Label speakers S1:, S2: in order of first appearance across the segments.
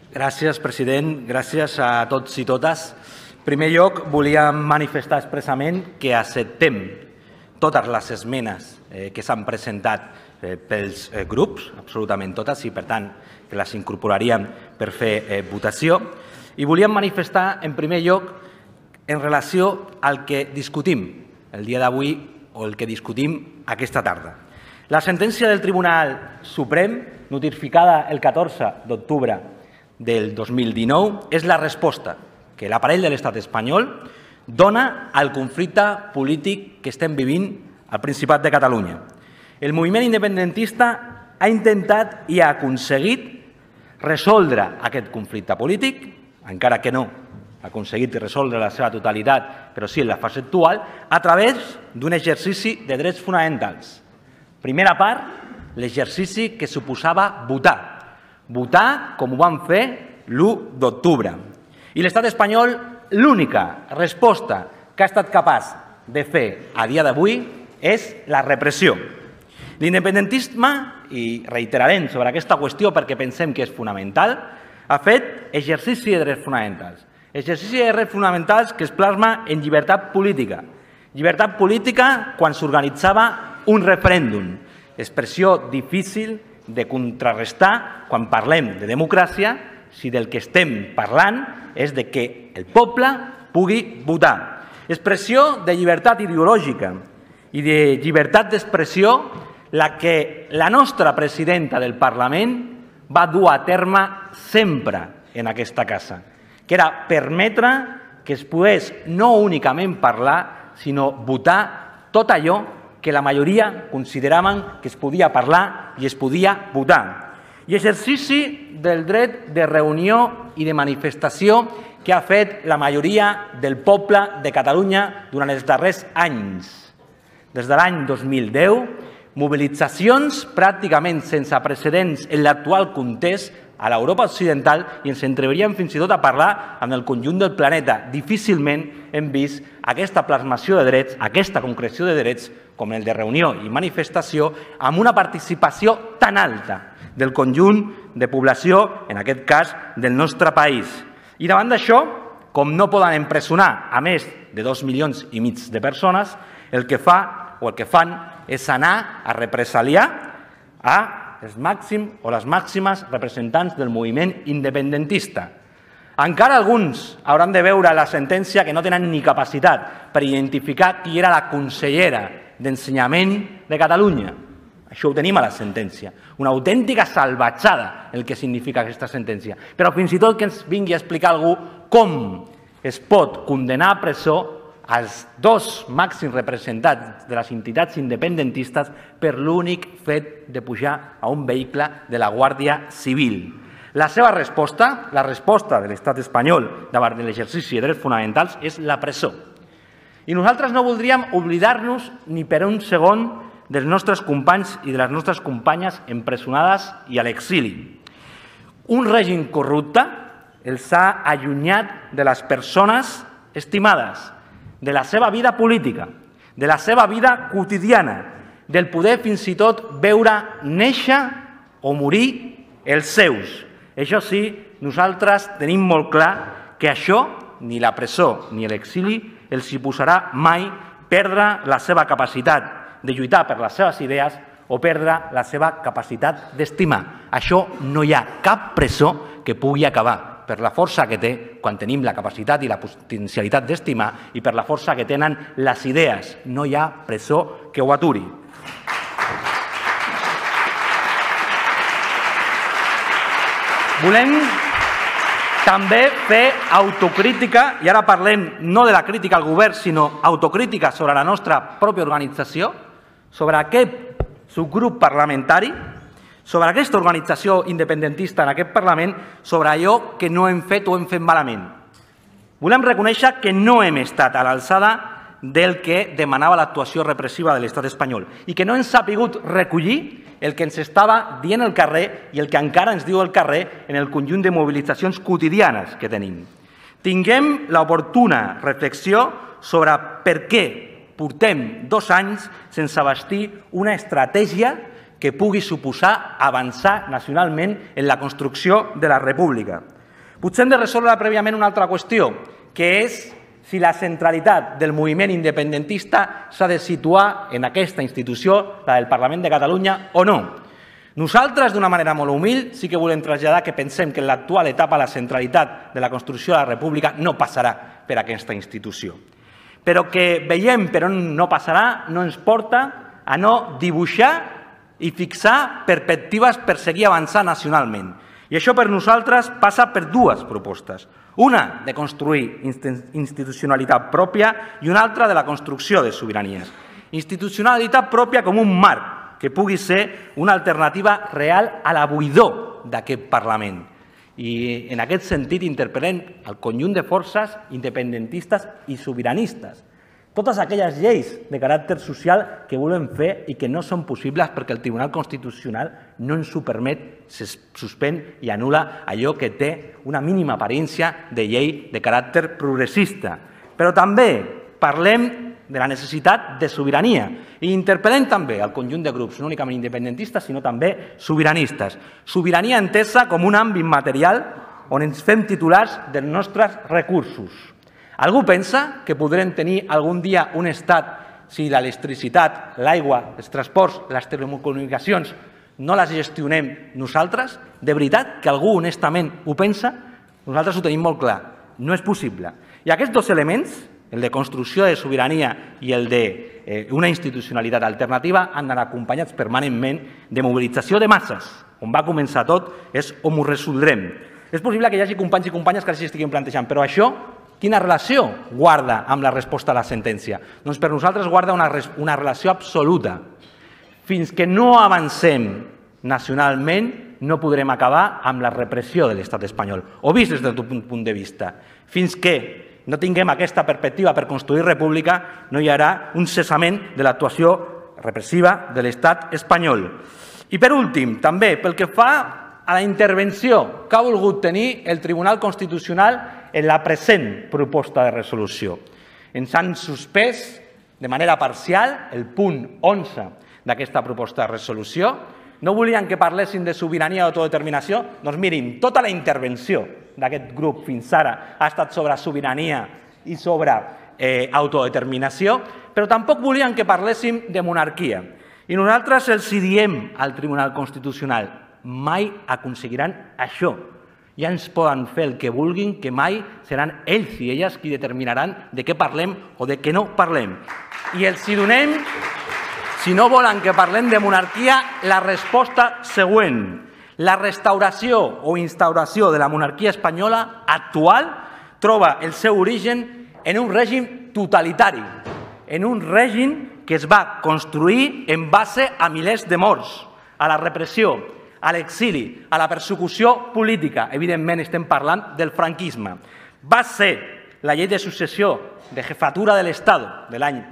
S1: Gràcies, president. Gràcies a tots i totes. En primer lloc, volíem manifestar expressament que acceptem totes les esmenes que s'han presentat pels grups, absolutament totes, i per tant que les incorporaríem per fer votació. I volíem manifestar, en primer lloc, en relació al que discutim el dia d'avui o el que discutim aquesta tarda. La sentència del Tribunal Suprem, notificada el 14 d'octubre del 2019, és la resposta que l'aparell de l'estat espanyol dona al conflicte polític que estem vivint al Principat de Catalunya. El moviment independentista ha intentat i ha aconseguit resoldre aquest conflicte polític, encara que no ha aconseguit resoldre la seva totalitat, però sí en la fase actual, a través d'un exercici de drets fonamentals. Primera part, l'exercici que suposava votar. Votar com ho van fer l'1 d'octubre. I l'estat espanyol, l'única resposta que ha estat capaç de fer a dia d'avui és la repressió. L'independentisme, i reiterarem sobre aquesta qüestió perquè pensem que és fonamental, ha fet exercici de drets fonamentals. Exercici de drets fonamentals que es plasma en llibertat política. Llibertat política quan s'organitzava un referèndum, expressió difícil de contrarrestar quan parlem de democràcia si del que estem parlant és de que el poble pugui votar. Expressió de llibertat ideològica i de llibertat d'expressió la que la nostra presidenta del Parlament va dur a terme sempre en aquesta casa, que era permetre que es pogués no únicament parlar, sinó votar tot allò que la majoria consideraven que es podia parlar i es podia votar. I exercici del dret de reunió i de manifestació que ha fet la majoria del poble de Catalunya durant els darrers anys. Des de l'any 2010, mobilitzacions pràcticament sense precedents en l'actual context a l'Europa occidental i ens atreviríem fins i tot a parlar amb el conjunt del planeta. Difícilment hem vist aquesta plasmació de drets, aquesta concreció de drets, com el de reunió i manifestació, amb una participació tan alta del conjunt de població, en aquest cas del nostre país. I davant d'això, com no poden empresonar a més de 2,5 milions de persones, el que fan és anar a represaliar els màxims o les màximes representants del moviment independentista. Encara alguns hauran de veure la sentència que no tenen ni capacitat per identificar qui era la consellera d'Ensenyament de Catalunya. Això ho tenim a la sentència. Una autèntica salvatjada el que significa aquesta sentència. Però fins i tot que ens vingui a explicar algú com es pot condenar a presó als dos màxims representants de les entitats independentistes per l'únic fet de pujar a un vehicle de la Guàrdia Civil. La seva resposta, la resposta de l'estat espanyol davant de l'exercici de drets fonamentals, és la presó. I nosaltres no voldríem oblidar-nos ni per un segon dels nostres companys i de les nostres companyes empresonades i a l'exili. Un règim corrupte els ha allunyat de les persones estimades, de la seva vida política, de la seva vida quotidiana, del poder fins i tot veure néixer o morir els seus. Això sí, nosaltres tenim molt clar que això, ni la presó ni l'exili, els hi posarà mai perdre la seva capacitat de lluitar per les seves idees o perdre la seva capacitat d'estimar. Això no hi ha cap presó que pugui acabar per la força que té quan tenim la capacitat i la potencialitat d'estimar i per la força que tenen les idees. No hi ha presó que ho aturi. Volem també fer autocrítica, i ara parlem no de la crítica al govern, sinó autocrítica sobre la nostra pròpia organització, sobre aquest subgrup parlamentari, sobre aquesta organització independentista en aquest Parlament, sobre allò que no hem fet o hem fet malament. Volem reconèixer que no hem estat a l'alçada del que demanava l'actuació repressiva de l'estat espanyol i que no hem sabut recollir el que ens estava dient el carrer i el que encara ens diu el carrer en el conjunt de mobilitzacions quotidianes que tenim. Tinguem l'oportuna reflexió sobre per què portem 2 anys sense bastir una estratègia que pugui suposar avançar nacionalment en la construcció de la república. Potser hem de resoldre prèviament una altra qüestió, que és si la centralitat del moviment independentista s'ha de situar en aquesta institució, la del Parlament de Catalunya, o no. Nosaltres, d'una manera molt humil, sí que volem traslladar que pensem que en l'actual etapa la centralitat de la construcció de la República no passarà per aquesta institució. Però que veiem per on no passarà no ens porta a no dibuixar i fixar perspectives per seguir avançant nacionalment. I això per nosaltres passa per dues propostes. Una, de construir institucionalitat pròpia i una altra de la construcció de sobiranies. Institucionalitat pròpia com un marc que pugui ser una alternativa real a la buidor d'aquest Parlament. I en aquest sentit interpel·lem el conjunt de forces independentistes i sobiranistes. Totes aquelles lleis de caràcter social que volem fer i que no són possibles perquè el Tribunal Constitucional no ens ho permet, se suspèn i anul·la allò que té una mínima aparència de llei de caràcter progressista. Però també parlem de la necessitat de sobirania i interpel·lem també al conjunt de grups, no únicament independentistes, sinó també sobiranistes. Sobirania entesa com un àmbit material on ens fem titulars dels nostres recursos. Algú pensa que podrem tenir algun dia un estat si l'electricitat, l'aigua, els transports, les telecomunicacions no les gestionem nosaltres? De veritat que algú honestament ho pensa? Nosaltres ho tenim molt clar, no és possible. I aquests dos elements, el de construcció de sobirania i el d'una institucionalitat alternativa, han d'anar acompanyats permanentment de mobilització de masses. On va començar tot és on ho resoldrem. És possible que hi hagi companys i companyes que s'hi estiguin plantejant, però això quina relació guarda amb la resposta a la sentència? Doncs per nosaltres guarda una relació absoluta. Fins que no avancem nacionalment no podrem acabar amb la repressió de l'estat espanyol, o vist des del punt de vista. Fins que no tinguem aquesta perspectiva per construir república, no hi haurà un cessament de l'actuació repressiva de l'estat espanyol. I per últim, també, pel que fa a la intervenció que ha volgut tenir el Tribunal Constitucional en la present proposta de resolució. Ens han suspès de manera parcial el punt 11 d'aquesta proposta de resolució. No volien que parlessin de sobirania o autodeterminació? Doncs mirin, tota la intervenció d'aquest grup fins ara ha estat sobre sobirania i sobre autodeterminació, però tampoc volien que parléssim de monarquia. I nosaltres els diem al Tribunal Constitucional: mai aconseguiran això. Ja ens poden fer el que vulguin, que mai seran ells i elles qui determinaran de què parlem o de què no parlem. I els donem, si no volen que parlem de monarquia, la resposta següent. La restauració o instauració de la monarquia espanyola actual troba el seu origen en un règim totalitari, en un règim que es va construir en base a milers de morts, a la repressió, a l'exili, a la persecució política. Evidentment estem parlant del franquisme. Va ser la llei de successió de jefatura de l'Estat de l'any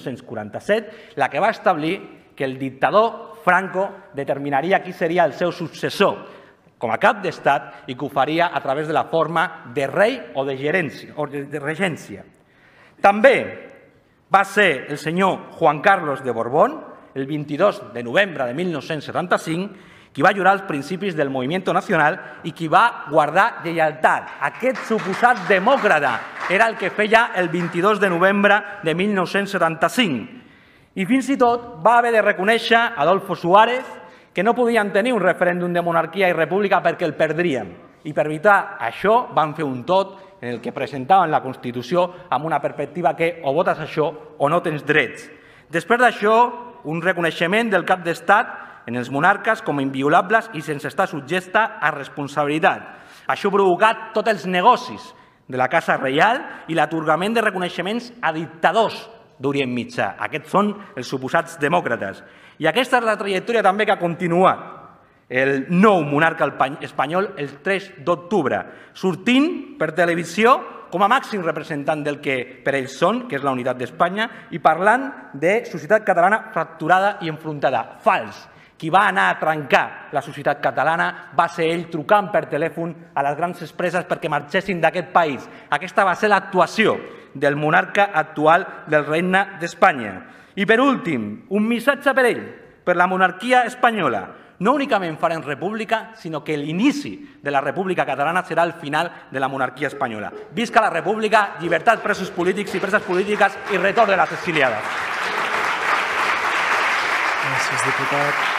S1: 1947 la que va establir que el dictador Franco determinaria qui seria el seu successor com a cap d'estat i que ho faria a través de la forma de rei o de regència. També va ser el senyor Juan Carlos de Borbón, el 22 de novembre de 1975, qui va jurar els principis del moviment nacional i qui va guardar lleialtat. Aquest suposat demòcrata era el que feia el 22 de novembre de 1975. I fins i tot va haver de reconèixer a Adolfo Suárez que no podien tenir un referèndum de monarquia i república perquè el perdríem. I per evitar això van fer un tot en el que presentaven la Constitució amb una perspectiva que o votes això o no tens drets. Després d'això, un reconeixement del cap d'estat en els monarques com a inviolables i sense estar subjecta a responsabilitat. Això ha provocat tots els negocis de la Casa Reial i l'atorgament de reconeixements a dictadors d'Orient Mitjà. Aquests són els suposats demòcrates. I aquesta és la trajectòria també que ha continuat el nou monarca espanyol el 3 d'octubre, sortint per televisió com a màxim representant del que per ells són, que és la unitat d'Espanya, i parlant de societat catalana fracturada i enfrontada. Fals. Qui va anar a trencar la societat catalana va ser ell trucant per telèfon a les grans empreses perquè marxessin d'aquest país. Aquesta va ser l'actuació del monarca actual del Regne d'Espanya. I per últim, un missatge per ell, per la monarquia espanyola. no únicament farem república, sinó que l'inici de la república catalana serà el final de la monarquia espanyola. Visca la república, llibertat presos polítics i preses polítiques i retorn de les exiliades.
S2: Gràcies, diputat.